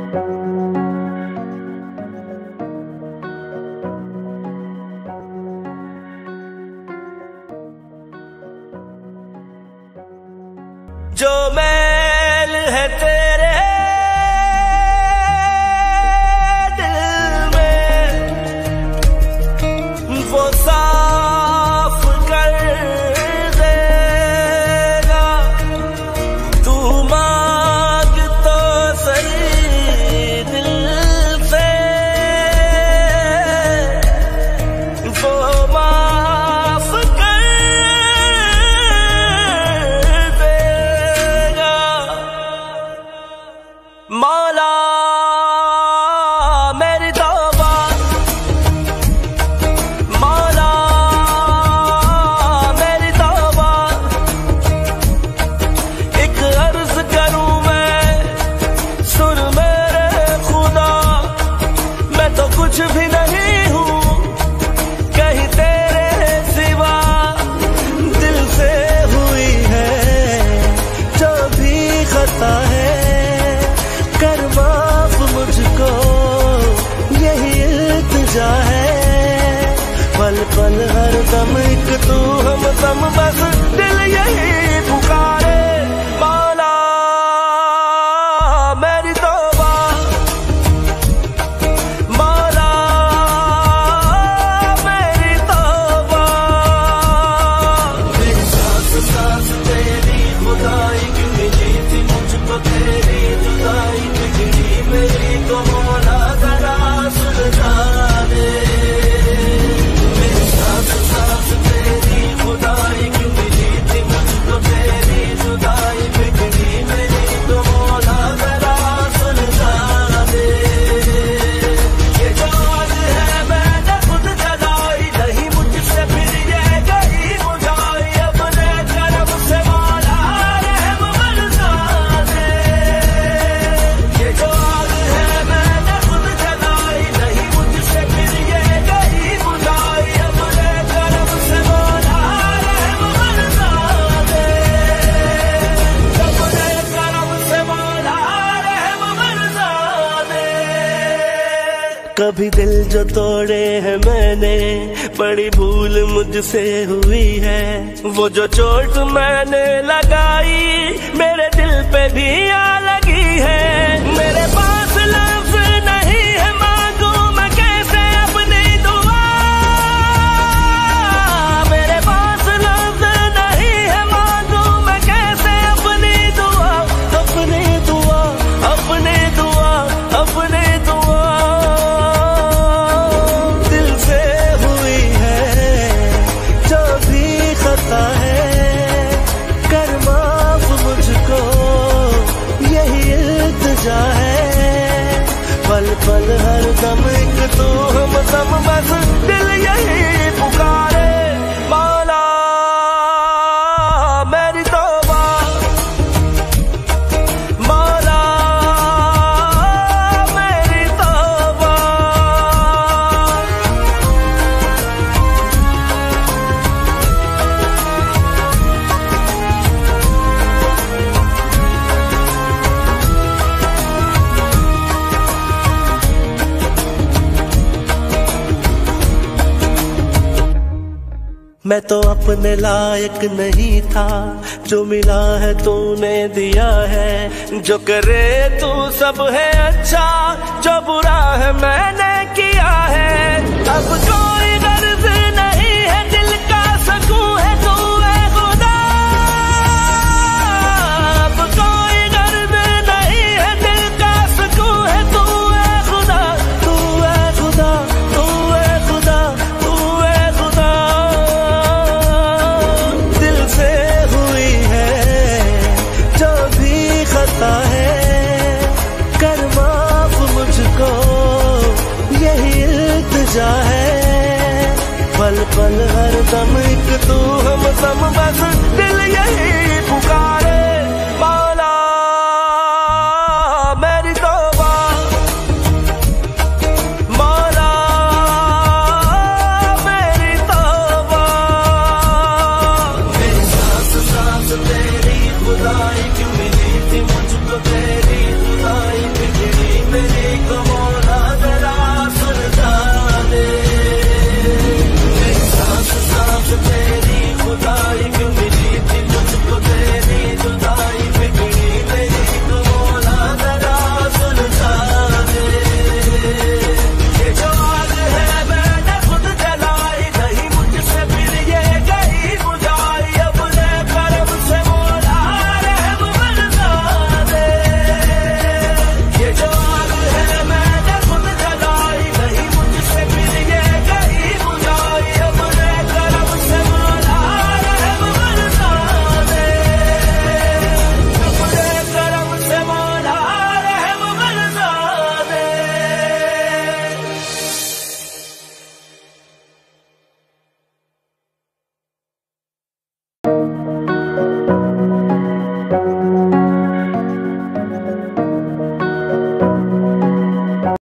जो मैल है तेरे दिल में वो साफ कर देगा। तू मांग तो सही दिल से वो माफ कर देगा। मौला मेरी तौबा, मौला मेरी तौबा, एक अर्ज करूं मैं सुन मेरे खुदा। मैं तो कुछ भी नहीं हूँ कहीं तेरे सिवा। दिल से हुई है जो भी खता है, कर माफ मुझको यही इल्तिजा है। पल पल हर दम एक तू हम दम, बस दिल यही पुकारे। मौला मेरी तौबा, मौला मेरी तौबा। मेरी सांस सांस तेरी खुदाई की मिली थी मुझको, तेरी जुदाई बिगड़ी मेरी तो मौला जरा सुलझा दे। मेरी सांस सांस तेरी खुदाई की मिली थी मुझको, तेरी जुदाई बिगड़ी मेरी तो मौला जरा सुलझा दे। ये जो आज है मैंने खुद जलाई, नहीं मुझसे फिर ये गई बुझाई। अपने करम से मौला रहम बरसा दे। ये जो आज है मैंने खुद जलाई, नहीं मुझसे फिर ये गई बुझाई। अपने करम से मौला रहम बरसा दे। अपने करम से मौला रहम बरसा दे। कभी दिल जो तोड़े हैं मैंने, बड़ी भूल मुझसे हुई है। वो जो चोट मैंने लगाई मेरे दिल पे भी आ लगी है। मेरे पास लफ्ज नहीं है, मांगू मैं कैसे अपनी दुआ। मेरे पास लफ्ज नहीं है, मांगू मैं कैसे अपनी दुआ। अपनी दुआ, अपनी दुआ, अपनी दुआ। दिल से हुई है जो भी खता है, कर माफ मुझको यही इल्तिजा है। पल पल हर दम एक तू हम दम, बस दिल यही पुकारे। मौला मेरी तौबा, मौला मेरी तौबा। मैं तो अपने लायक नहीं था, जो मिला है तूने दिया है। जो करे तू सब है अच्छा, जो बुरा है मैंने किया है। अब कोई गर्ज नहीं है, दिल का सकून है तू है खुदा। अब कोई गर्ज नहीं है, दिल का सकून है तू है खुदा। तू है खुदा, तू है खुदा, तू है खुदा। दिल से हुई है जो भी खता है, कर माफ मुझको यही इल्तिजा है। पल पल हर दम एक तू हम दम, बस दिल यही पुकारे।